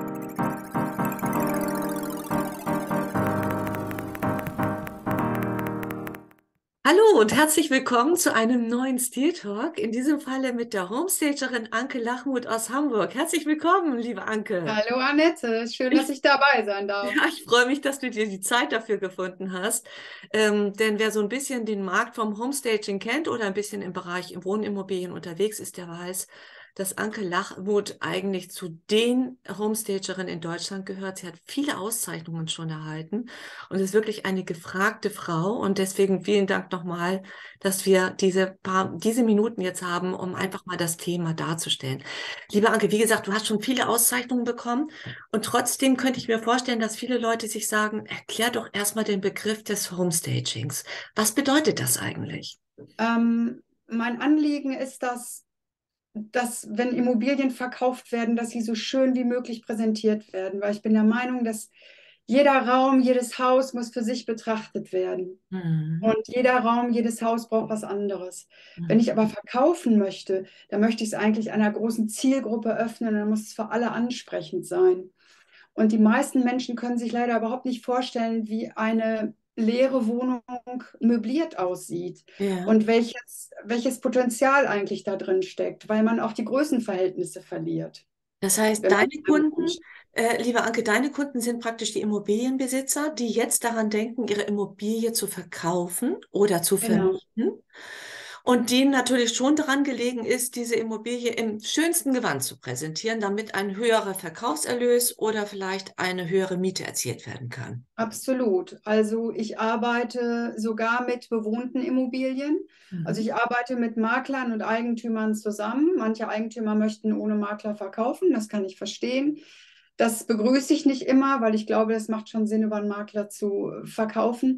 Hallo und herzlich willkommen zu einem neuen Stil Talk. In diesem Falle mit der Homestagerin Anke Lachmuth aus Hamburg. Herzlich willkommen, liebe Anke. Hallo Annette, schön, dass Ich, ich dabei sein darf. ja, ich freue mich, dass du dir die Zeit dafür gefunden hast. Denn wer so ein bisschen den Markt vom Homestaging kennt oder ein bisschen im Bereich Wohnimmobilien unterwegs ist, der weiß, dass Anke Lachmuth eigentlich zu den Homestagerinnen in Deutschland gehört. Sie hat viele Auszeichnungen schon erhalten und ist wirklich eine gefragte Frau. Und deswegen vielen Dank nochmal, dass wir diese Minuten jetzt haben, um einfach mal das Thema darzustellen. Liebe Anke, wie gesagt, du hast schon viele Auszeichnungen bekommen. Und trotzdem könnte ich mir vorstellen, dass viele Leute sich sagen, erklär doch erstmal den Begriff des Homestagings. Was bedeutet das eigentlich? Mein Anliegen ist, dass wenn Immobilien verkauft werden, dass sie so schön wie möglich präsentiert werden, weil ich bin der Meinung, dass jeder Raum, jedes Haus muss für sich betrachtet werden. Mhm. Und jeder Raum, jedes Haus braucht was anderes. Wenn Mhm. ich aber verkaufen möchte, dann möchte ich es eigentlich einer großen Zielgruppe öffnen, dann muss es für alle ansprechend sein. Und die meisten Menschen können sich leider überhaupt nicht vorstellen, wie eine leere Wohnung möbliert aussieht Ja. und welches Potenzial eigentlich da drin steckt, weil man auch die Größenverhältnisse verliert, Das heißt, wenn man deine es damit Kunden, anschaut. liebe Anke, deine Kunden sind praktisch die Immobilienbesitzer, die jetzt daran denken, ihre Immobilie zu verkaufen oder zu Genau. vermieten. Und denen natürlich schon daran gelegen ist, diese Immobilie im schönsten Gewand zu präsentieren, damit ein höherer Verkaufserlös oder vielleicht eine höhere Miete erzielt werden kann. Absolut. Also ich arbeite sogar mit bewohnten Immobilien. Also Mhm. ich arbeite mit Maklern und Eigentümern zusammen. Manche Eigentümer möchten ohne Makler verkaufen, das kann ich verstehen. Das begrüße ich nicht immer, weil ich glaube, es macht schon Sinn, über einen Makler zu verkaufen.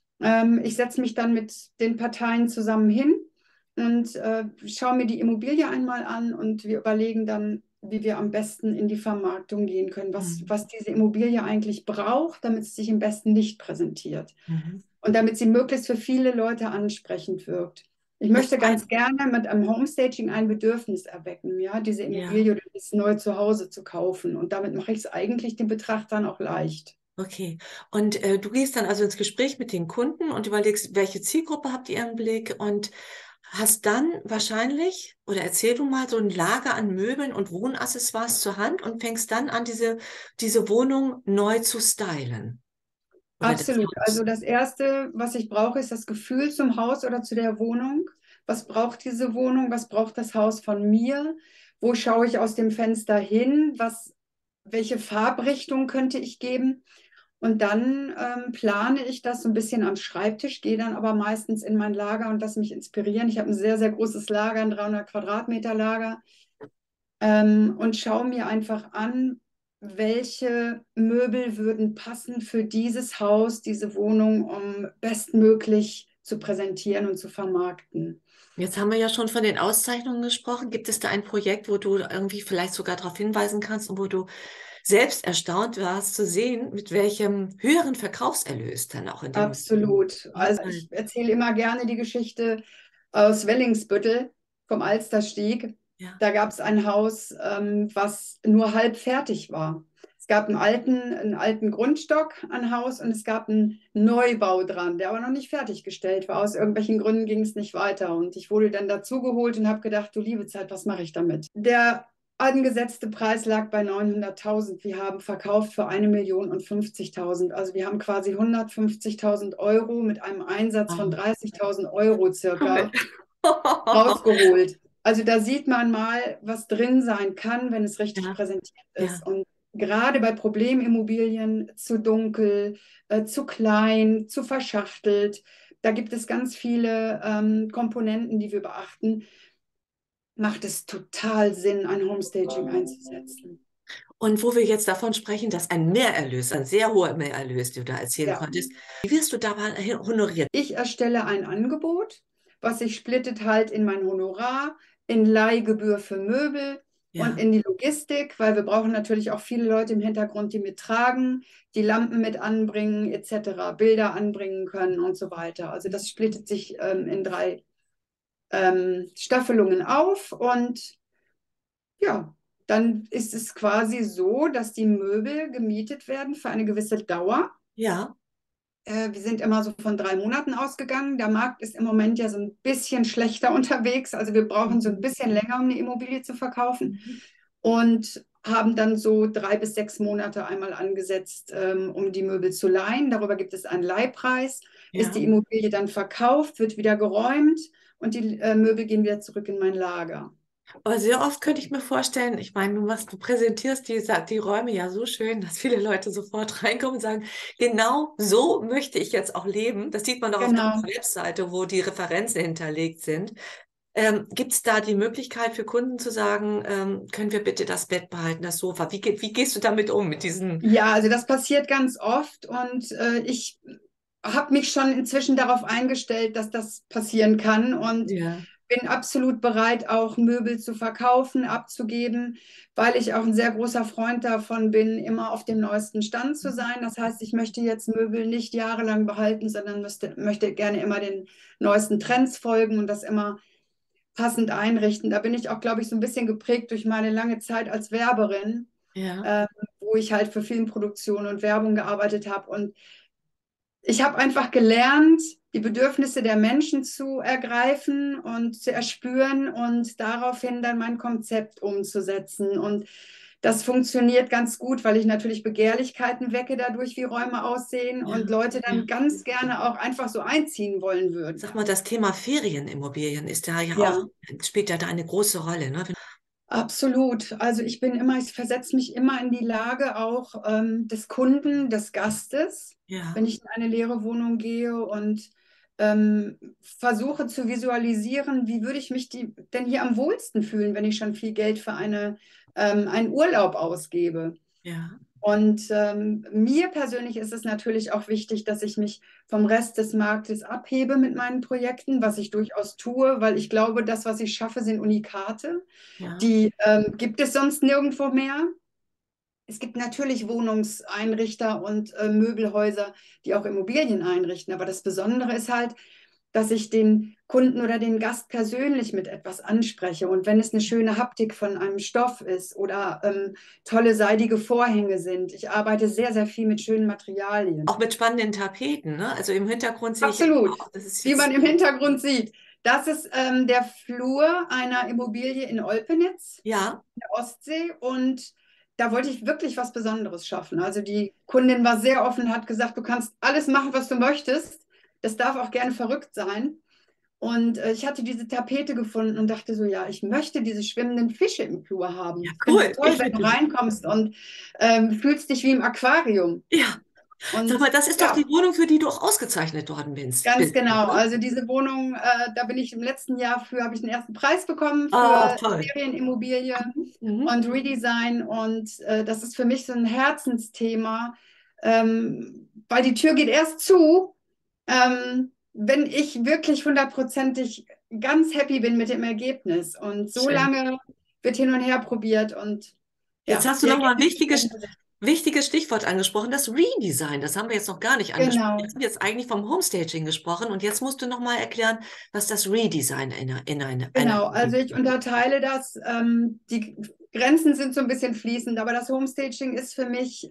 Ich setze mich dann mit den Parteien zusammen hin und schaue mir die Immobilie einmal an und wir überlegen dann, wie wir am besten in die Vermarktung gehen können, Mhm. was diese Immobilie eigentlich braucht, damit es sich im besten Licht präsentiert Mhm. und damit sie möglichst für viele Leute ansprechend wirkt. Ich Das möchte ganz heißt, gerne mit einem Homestaging ein Bedürfnis erwecken, ja, diese ja, Immobilie oder dieses neue Zuhause zu kaufen. Und damit mache ich es eigentlich den Betrachtern auch leicht. okay. Und du gehst dann also ins Gespräch mit den Kunden und überlegst, welche Zielgruppe habt ihr im Blick und hast dann wahrscheinlich, oder erzähl du mal, so ein Lager an Möbeln und Wohnaccessoires zur Hand und fängst dann an, diese Wohnung neu zu stylen. Oder das Absolut. Haus. Also das Erste, was ich brauche, ist das Gefühl zum Haus oder zu der Wohnung. Was braucht diese Wohnung? Was braucht das Haus von mir? Wo schaue ich aus dem Fenster hin? Welche Farbrichtung könnte ich geben? Und dann plane ich das so ein bisschen am Schreibtisch, gehe dann aber meistens in mein Lager und lasse mich inspirieren. Ich habe ein sehr, sehr großes Lager, ein 300 Quadratmeter Lager, und schaue mir einfach an, welche Möbel würden passen für dieses Haus, diese Wohnung, um bestmöglich zu präsentieren und zu vermarkten. Jetzt haben wir ja schon von den Auszeichnungen gesprochen. Gibt es da ein Projekt, wo du irgendwie vielleicht sogar darauf hinweisen kannst und wo du selbst erstaunt warst zu sehen, mit welchem höheren Verkaufserlös dann auch in dem Moment Absolut. war? Also ich erzähle immer gerne die Geschichte aus Wellingsbüttel vom Alsterstieg. Ja. Da gab es ein Haus, was nur halb fertig war. Es gab einen alten Grundstock an Haus und es gab einen Neubau dran, der aber noch nicht fertiggestellt war. Aus irgendwelchen Gründen ging es nicht weiter. Und ich wurde dann dazugeholt und habe gedacht, du liebe Zeit, was mache ich damit? Der angesetzte Preis lag bei 900.000. Wir haben verkauft für 1.050.000. Also wir haben quasi 150.000 Euro mit einem Einsatz von Wow. 30.000 Euro circa Toll. rausgeholt. Also da sieht man mal, was drin sein kann, wenn es richtig Ja, präsentiert ja. ist. Und gerade bei Problemimmobilien zu dunkel, zu klein, zu verschachtelt, da gibt es ganz viele Komponenten, die wir beachten, macht es total Sinn, ein Homestaging einzusetzen. Und wo wir jetzt davon sprechen, dass ein Mehrerlös, ein sehr hoher Mehrerlös, den du da erzielen Ja. konntest, wie wirst du dabei honoriert? Ich erstelle ein Angebot, was sich splittet halt in mein Honorar, in Leihgebühr für Möbel und Ja. in die Logistik, weil wir brauchen natürlich auch viele Leute im Hintergrund, die mittragen, die Lampen mit anbringen, etc., Bilder anbringen können und so weiter. Also das splittet sich in drei Staffelungen auf und ja, dann ist es quasi so, dass die Möbel gemietet werden für eine gewisse Dauer. Ja. Wir sind immer so von 3 Monaten ausgegangen. Der Markt ist im Moment ja so ein bisschen schlechter unterwegs. Also wir brauchen so ein Mhm. bisschen länger, um eine Immobilie zu verkaufen. Mhm. Und haben dann so 3 bis 6 Monate einmal angesetzt, um die Möbel zu leihen. Darüber gibt es einen Leihpreis. Ist Ja. die Immobilie dann verkauft, wird wieder geräumt und die Möbel gehen wieder zurück in mein Lager. Aber sehr oft könnte ich mir vorstellen, ich meine, du präsentierst die Räume ja so schön, dass viele Leute sofort reinkommen und sagen, genau so möchte ich jetzt auch leben. Das sieht man doch auf deiner Genau. Webseite, wo die Referenzen hinterlegt sind. Gibt es da die Möglichkeit für Kunden zu sagen, können wir bitte das Bett behalten, das Sofa? Wie gehst du damit um, mit diesen? Ja, also das passiert ganz oft und ich habe mich schon inzwischen darauf eingestellt, dass das passieren kann und Ja, bin absolut bereit, auch Möbel zu verkaufen, abzugeben, weil ich auch ein sehr großer Freund davon bin, immer auf dem neuesten Stand zu sein. Das heißt, ich möchte jetzt Möbel nicht jahrelang behalten, sondern möchte gerne immer den neuesten Trends folgen und das immer passend einrichten. Da bin ich auch, glaube ich, so ein bisschen geprägt durch meine lange Zeit als Werberin, ja, ähm, wo ich halt für Filmproduktion und Werbung gearbeitet habe. Und ich habe einfach gelernt, die Bedürfnisse der Menschen zu ergreifen und zu erspüren und daraufhin dann mein Konzept umzusetzen. Und das funktioniert ganz gut, weil ich natürlich Begehrlichkeiten wecke dadurch, wie Räume aussehen ja, und Leute ja. dann ganz gerne auch einfach so einziehen wollen würden. Sag mal, das Thema Ferienimmobilien ist da ja auch, Ja. spielt ja da eine große Rolle, ne? Absolut. Also ich versetze mich immer in die Lage auch des Kunden, des Gastes, wenn Ja, ich in eine leere Wohnung gehe und versuche zu visualisieren, wie würde ich mich denn hier am wohlsten fühlen, wenn ich schon viel Geld für einen Urlaub ausgebe. ja, Und mir persönlich ist es natürlich auch wichtig, dass ich mich vom Rest des Marktes abhebe mit meinen Projekten, was ich durchaus tue, weil ich glaube, das, was ich schaffe, sind Unikate. ja, Die gibt es sonst nirgendwo mehr. Es gibt natürlich Wohnungseinrichter und Möbelhäuser, die auch Immobilien einrichten. Aber das Besondere ist halt, dass ich den Kunden oder den Gast persönlich mit etwas anspreche. Und wenn es eine schöne Haptik von einem Stoff ist oder tolle seidige Vorhänge sind. Ich arbeite sehr, sehr viel mit schönen Materialien. auch mit spannenden Tapeten, ne? Also im Hintergrund sehe ich Absolut. auch, das ist Wie jetzt, man im Hintergrund sieht. Das ist der Flur einer Immobilie in Olpenitz, ja, in der Ostsee. Und da wollte ich wirklich was Besonderes schaffen. Also die Kundin war sehr offen, hat gesagt, du kannst alles machen, was du möchtest. Das darf auch gerne verrückt sein. Und ich hatte diese Tapete gefunden und dachte so, ja, ich möchte diese schwimmenden Fische im Flur ja, haben. Ich finde es cool. toll, Ich wenn du finde, reinkommst und fühlst dich wie im Aquarium. ja, sag Und mal, das ist doch die ja, Wohnung, für die du auch ausgezeichnet worden bist. ganz genau. Ne? Also diese Wohnung, da bin ich im letzten Jahr habe ich den ersten Preis bekommen Oh, für toll. Serienimmobilie Mhm. und Redesign. Und das ist für mich so ein Herzensthema, weil die Tür geht erst zu, wenn ich wirklich hundertprozentig ganz happy bin mit dem Ergebnis. Und so Schön. lange wird hin und her probiert und Jetzt ja, hast du die nochmal ein Ergebnisse sprechen für sich. wichtiges Stichwort angesprochen, das Redesign. Das haben wir jetzt noch gar nicht angesprochen. Wir Genau. haben jetzt eigentlich vom Homestaging gesprochen und jetzt musst du nochmal erklären, was das Redesign in einer Genau, also ich unterteile das. Die Grenzen sind so ein bisschen fließend, aber das Homestaging ist für mich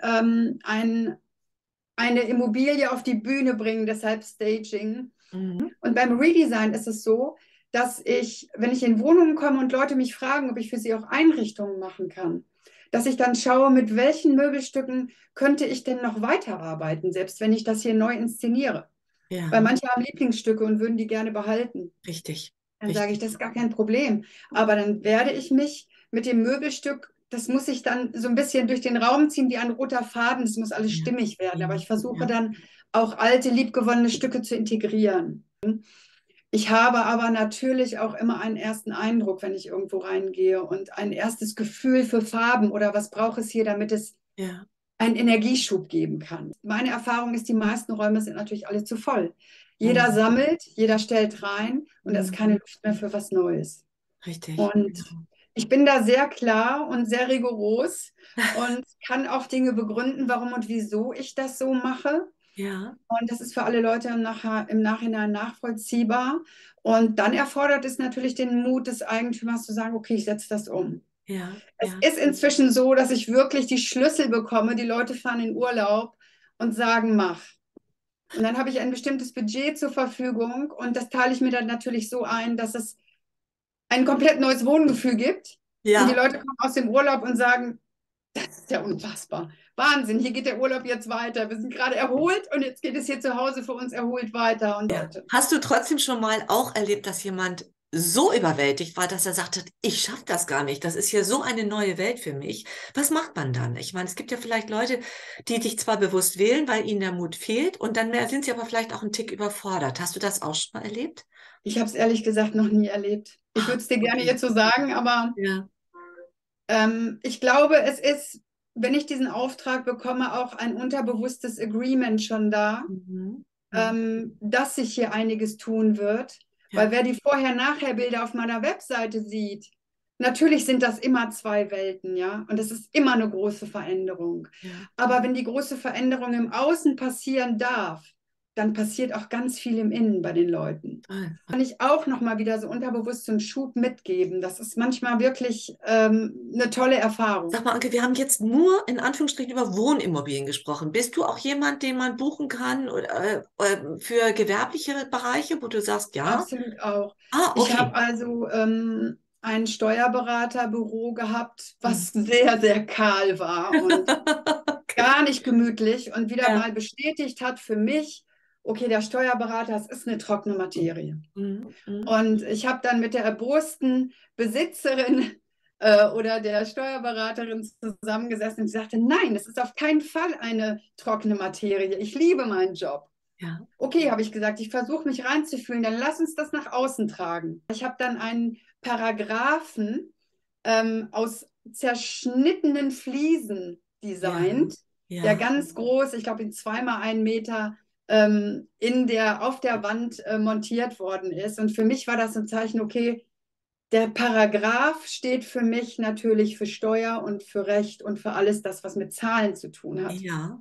eine Immobilie auf die Bühne bringen, deshalb Staging. Mhm. Und beim Redesign ist es so, dass ich, wenn ich in Wohnungen komme und Leute mich fragen, ob ich für sie auch Einrichtungen machen kann, dass ich dann schaue, mit welchen Möbelstücken könnte ich denn noch weiterarbeiten, selbst wenn ich das hier neu inszeniere. Weil Ja, manche haben Lieblingsstücke und würden die gerne behalten. richtig, Dann sage ich, richtig. das ist gar kein Problem. Aber dann werde ich mich mit dem Möbelstück, das muss ich dann so ein bisschen durch den Raum ziehen wie ein roter Faden. Das muss alles Ja, stimmig werden. ja, Aber ich versuche ja, dann auch alte, liebgewonnene Stücke zu integrieren. Ich habe aber natürlich auch immer einen ersten Eindruck, wenn ich irgendwo reingehe und ein erstes Gefühl für Farben oder was braucht es hier, damit es ja. einen Energieschub geben kann. Meine Erfahrung ist, die meisten Räume sind natürlich alle zu voll. Jeder Mhm. sammelt, jeder stellt rein und es ist keine Mhm. Luft mehr für was Neues. Richtig. Und Genau. ich bin da sehr klar und sehr rigoros und kann auch Dinge begründen, warum und wieso ich das so mache. Ja, Und das ist für alle Leute im Nachhinein nachvollziehbar. Und dann erfordert es natürlich den Mut des Eigentümers zu sagen, okay, ich setze das um. Ja, Es ja. ist inzwischen so, dass ich wirklich die Schlüssel bekomme. Die Leute fahren in Urlaub und sagen, mach. Und dann habe ich ein bestimmtes Budget zur Verfügung und das teile ich mir dann natürlich so ein, dass es ein komplett neues Wohngefühl gibt. Und die Ja, Leute kommen aus dem Urlaub und sagen, das ist ja unfassbar. Wahnsinn, hier geht der Urlaub jetzt weiter. Wir sind gerade erholt und jetzt geht es hier zu Hause für uns erholt weiter. Und ja. Leute, Hast du trotzdem schon mal auch erlebt, dass jemand so überwältigt war, dass er sagte, ich schaffe das gar nicht, das ist hier so eine neue Welt für mich. Was macht man dann? Ich meine, es gibt ja vielleicht Leute, die dich zwar bewusst wählen, weil ihnen der Mut fehlt, und dann sind sie aber vielleicht auch einen Tick überfordert. Hast du das auch schon mal erlebt? ich habe es ehrlich gesagt noch nie erlebt. Ich Ah, würde es dir gerne okay. jetzt so sagen, aber Ja. ich glaube, es ist, wenn ich diesen Auftrag bekomme, auch ein unterbewusstes Agreement schon da, Mhm. Mhm. dass sich hier einiges tun wird. Weil Ja, wer die Vorher-Nachher-Bilder auf meiner Webseite sieht, natürlich sind das immer zwei Welten, ja, und es ist immer eine große Veränderung. ja. Aber wenn die große Veränderung im Außen passieren darf, dann passiert auch ganz viel im Innen bei den Leuten. Toll. Kann ich auch noch mal wieder so unterbewusst so einen Schub mitgeben. Das ist manchmal wirklich eine tolle Erfahrung. Sag mal, Anke, wir haben jetzt nur in Anführungsstrichen über Wohnimmobilien gesprochen. Bist du auch jemand, den man buchen kann oder, für gewerbliche Bereiche, wo du sagst, ja? Absolut auch. Ah, Ich habe okay. also ein Steuerberaterbüro gehabt, Hm. was sehr, sehr kahl war und Okay. gar nicht gemütlich und wieder Ja. mal bestätigt hat für mich, okay, der Steuerberater, das ist eine trockene Materie. Mhm. Mhm. Und ich habe dann mit der erbosten Besitzerin oder der Steuerberaterin zusammengesessen und sie sagte, nein, es ist auf keinen Fall eine trockene Materie. Ich liebe meinen Job. Ja. Okay, habe ich gesagt, ich versuche mich reinzufühlen, dann lass uns das nach außen tragen. Ich habe dann einen Paragraphen aus zerschnittenen Fliesen Ja. designt, der Ja. ganz groß, ich glaube in 2 mal 1 Meter, auf der Wand montiert worden ist. Und für mich war das ein Zeichen, okay, der Paragraph steht für mich natürlich für Steuer und für Recht und für alles das, was mit Zahlen zu tun hat. Ja.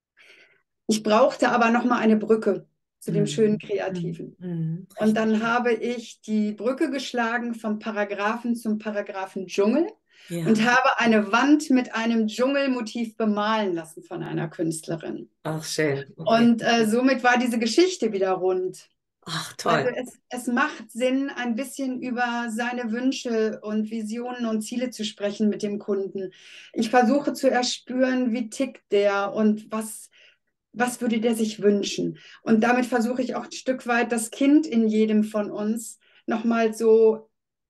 Ich brauchte aber noch mal eine Brücke zu dem schönen Mhm. Mhm. Kreativen. Mhm. Und Richtig. dann habe ich die Brücke geschlagen vom Paragraphen zum Paragraphen Dschungel und Ja. habe eine Wand mit einem Dschungelmotiv bemalen lassen von einer Künstlerin. Ach, schön. Okay. Und somit war diese Geschichte wieder rund. Ach, Also toll. es macht Sinn, ein bisschen über seine Wünsche und Visionen und Ziele zu sprechen mit dem Kunden. Ich versuche zu erspüren, wie tickt der und was würde der sich wünschen? Und damit versuche ich auch ein Stück weit das Kind in jedem von uns nochmal so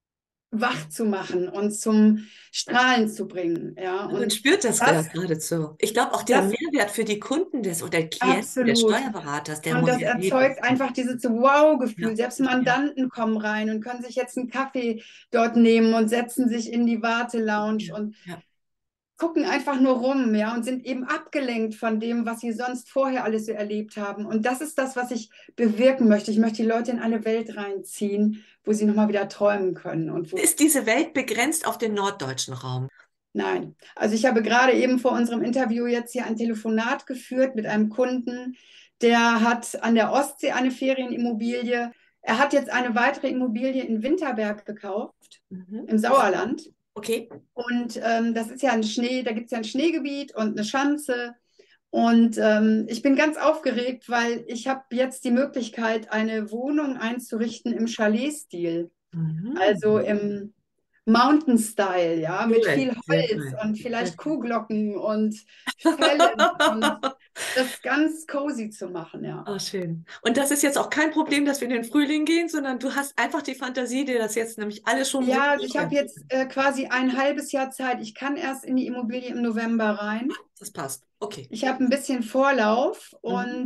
wach zu machen und zum Strahlen zu bringen. Ja, Man und spürt das das, geradezu. Ich glaube auch der das Mehrwert für die Kunden des oder Klienten des absolut. Steuerberaters, der Und muss das ja riesig erzeugt sein. einfach dieses Wow-Gefühl. Ja. Selbst Ja. Mandanten kommen rein und können sich jetzt einen Kaffee dort nehmen und setzen sich in die Wartelounge Ja. und Ja. gucken einfach nur rum, ja, und sind eben abgelenkt von dem, was sie sonst vorher alles so erlebt haben. Und das ist das, was ich bewirken möchte. Ich möchte die Leute in eine Welt reinziehen, wo sie nochmal wieder träumen können und wo. Ist diese Welt begrenzt auf den norddeutschen Raum? Nein. Also ich habe gerade eben vor unserem Interview jetzt hier ein Telefonat geführt mit einem Kunden, der hat an der Ostsee eine Ferienimmobilie. Er hat jetzt eine weitere Immobilie in Winterberg gekauft, Mhm. im Sauerland. Okay. Und das ist ja ein Schnee, da gibt es ja ein Schneegebiet und eine Schanze. Und ich bin ganz aufgeregt, weil ich habe jetzt die Möglichkeit, eine Wohnung einzurichten im Chalet-Stil, also Mhm. im Mountain-Style, ja, mit Cool. viel Sehr Holz cool. und Sehr vielleicht cool. Kuhglocken und Fellen und das ganz cozy zu machen, ja. Oh, schön. Und das ist jetzt auch kein Problem, dass wir in den Frühling gehen, sondern du hast einfach die Fantasie, dir das jetzt nämlich alles schon Ja, also ich habe vorstellen zu jetzt können. quasi ein halbes Jahr Zeit. Ich kann erst in die Immobilie im November rein. Das passt. Okay. Ich habe ein bisschen Vorlauf Mhm. und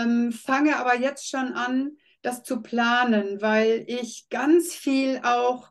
fange aber jetzt schon an, das zu planen, weil ich ganz viel auch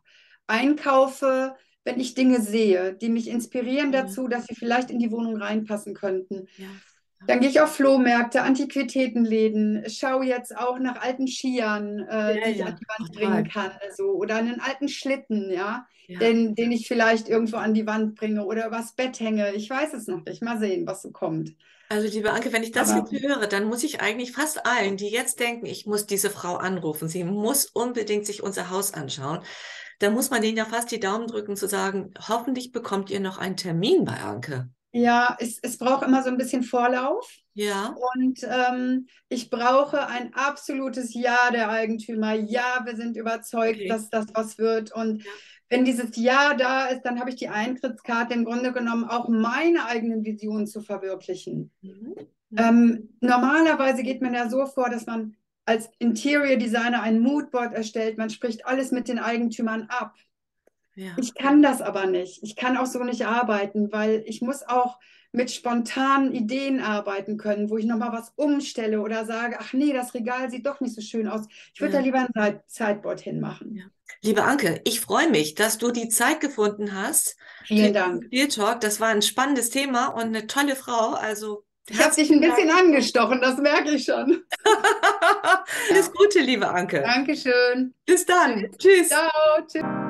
einkaufe, wenn ich Dinge sehe, die mich inspirieren Ja, dazu, dass sie vielleicht in die Wohnung reinpassen könnten. ja, Dann gehe ich auf Flohmärkte, Antiquitätenläden, schaue jetzt auch nach alten Skiern, ja, die ich an ja. die Oh, Wand bringen toll. kann, so, oder einen alten Schlitten, ja, Ja. den ich vielleicht irgendwo an die Wand bringe oder übers Bett hänge. Ich weiß es noch nicht. Mal sehen, was so kommt. Also, liebe Anke, wenn ich das Aber jetzt höre, dann muss ich eigentlich fast allen, die jetzt denken, ich muss diese Frau anrufen, sie muss unbedingt sich unser Haus anschauen, da muss man denen ja fast die Daumen drücken, zu sagen, hoffentlich bekommt ihr noch einen Termin bei Anke. Ja, es braucht immer so ein bisschen Vorlauf. Ja, Und ich brauche ein absolutes Ja der Eigentümer. Ja, wir sind überzeugt, okay. dass das was wird. Und Ja. wenn dieses Ja da ist, dann habe ich die Eintrittskarte im Grunde genommen, auch meine eigenen Visionen zu verwirklichen. Mhm. Mhm. Normalerweise geht man ja so vor, dass man als Interior Designer ein Moodboard erstellt. Man spricht alles mit den Eigentümern ab. Ja. Ich kann das aber nicht. Ich kann auch so nicht arbeiten, weil ich muss auch mit spontanen Ideen arbeiten können, wo ich nochmal was umstelle oder sage, ach nee, das Regal sieht doch nicht so schön aus. Ich würde da Ja. lieber ein Sideboard hinmachen. Ja. Liebe Anke, ich freue mich, dass du die Zeit gefunden hast für Vielen diesen Dank. Deal Talk. Das war ein spannendes Thema und eine tolle Frau. Also Ich habe dich ein herzlichen bisschen Dank. angestochen, das merke ich schon. Alles Ja. Gute, liebe Anke. Dankeschön. Bis dann. Tschüss. Tschüss. Ciao. Tschüss.